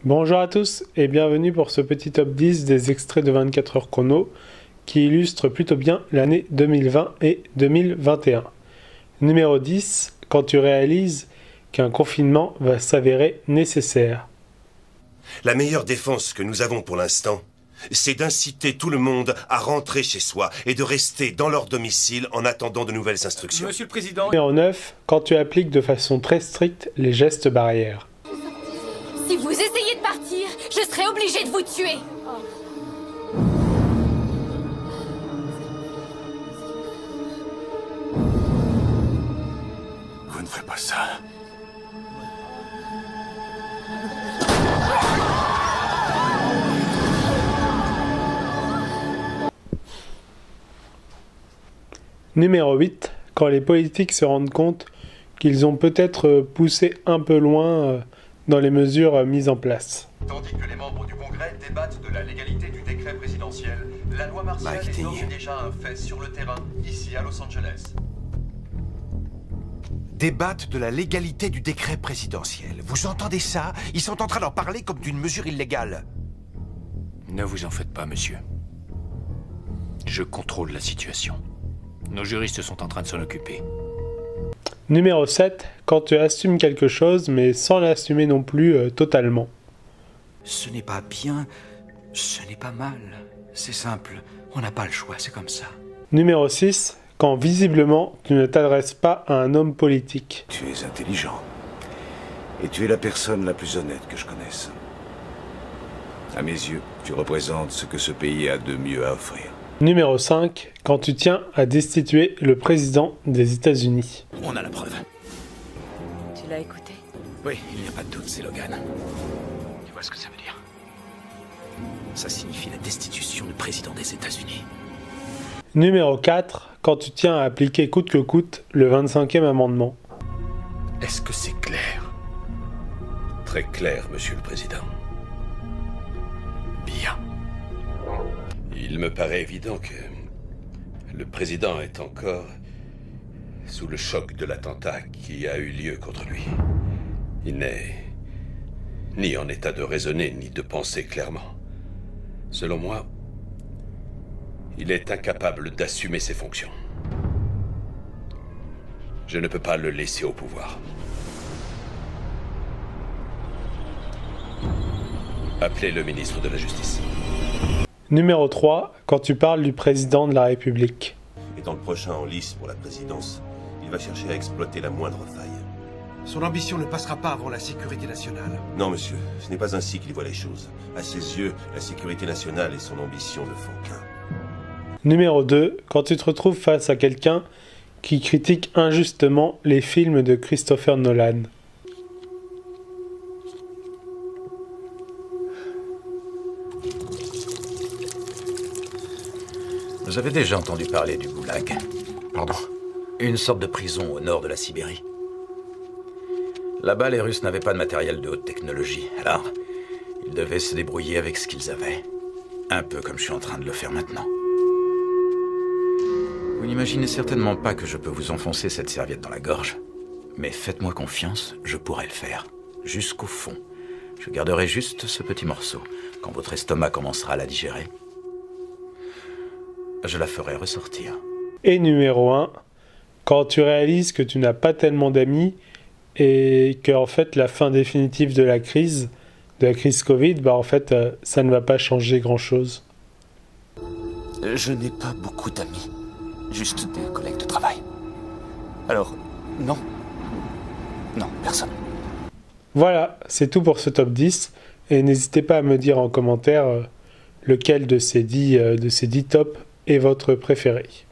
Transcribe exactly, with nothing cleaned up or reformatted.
Bonjour à tous et bienvenue pour ce petit top dix des extraits de vingt-quatre heures chrono qui illustrent plutôt bien l'année deux mille vingt et deux mille vingt et un. Numéro dix, quand tu réalises qu'un confinement va s'avérer nécessaire. La meilleure défense que nous avons pour l'instant, c'est d'inciter tout le monde à rentrer chez soi et de rester dans leur domicile en attendant de nouvelles instructions. Monsieur le Président... Numéro neuf, quand tu appliques de façon très stricte les gestes barrières. Si vous essayez de partir, je serai obligé de vous tuer. Vous ne ferez pas ça. Numéro huit, quand les politiques se rendent compte qu'ils ont peut-être poussé un peu loin dans les mesures mises en place. Tandis que les membres du Congrès débattent de la légalité du décret présidentiel, la loi martiale est d'ores et déjà un fait sur le terrain, ici à Los Angeles. Débattent de la légalité du décret présidentiel. Vous entendez ça? Ils sont en train d'en parler comme d'une mesure illégale. Ne vous en faites pas, monsieur. Je contrôle la situation. Nos juristes sont en train de s'en occuper. Numéro sept, quand tu assumes quelque chose, mais sans l'assumer non plus euh, totalement. Ce n'est pas bien, ce n'est pas mal. C'est simple, on n'a pas le choix, c'est comme ça. Numéro six, quand visiblement tu ne t'adresses pas à un homme politique. Tu es intelligent. Et tu es la personne la plus honnête que je connaisse. À mes yeux, tu représentes ce que ce pays a de mieux à offrir. Numéro cinq, quand tu tiens à destituer le président des États-Unis. On a la preuve. Tu l'as écouté? Oui, il n'y a pas de doute, c'est Logan. Tu vois ce que ça veut dire? Ça signifie la destitution du président des États-Unis. Numéro quatre, quand tu tiens à appliquer coûte que coûte le vingt-cinquième amendement. Est-ce que c'est clair? Très clair, Monsieur le Président. Bien. Il me paraît évident que le président est encore sous le choc de l'attentat qui a eu lieu contre lui. Il n'est ni en état de raisonner ni de penser clairement. Selon moi, il est incapable d'assumer ses fonctions. Je ne peux pas le laisser au pouvoir. Appelez le ministre de la Justice. Numéro trois, quand tu parles du président de la République. Étant le prochain en lice pour la présidence, il va chercher à exploiter la moindre faille. Son ambition ne passera pas avant la sécurité nationale. Non, monsieur, ce n'est pas ainsi qu'il voit les choses. À ses yeux, la sécurité nationale et son ambition ne font qu'un. Numéro deux, quand tu te retrouves face à quelqu'un qui critique injustement les films de Christopher Nolan. Vous avez déjà entendu parler du Goulag? Pardon? Une sorte de prison au nord de la Sibérie. Là-bas, les Russes n'avaient pas de matériel de haute technologie, alors ils devaient se débrouiller avec ce qu'ils avaient. Un peu comme je suis en train de le faire maintenant. Vous n'imaginez certainement pas que je peux vous enfoncer cette serviette dans la gorge. Mais faites-moi confiance, je pourrai le faire. Jusqu'au fond. Je garderai juste ce petit morceau. Quand votre estomac commencera à la digérer, je la ferai ressortir. Et numéro un, quand tu réalises que tu n'as pas tellement d'amis et que en fait la fin définitive de la crise, de la crise Covid, bah en fait euh, ça ne va pas changer grand chose. Je n'ai pas beaucoup d'amis, juste des collègues de travail. Alors, non. Non, personne. Voilà, c'est tout pour ce top dix et n'hésitez pas à me dire en commentaire euh, lequel de ces dix, euh, de ces dix tops est votre préféré.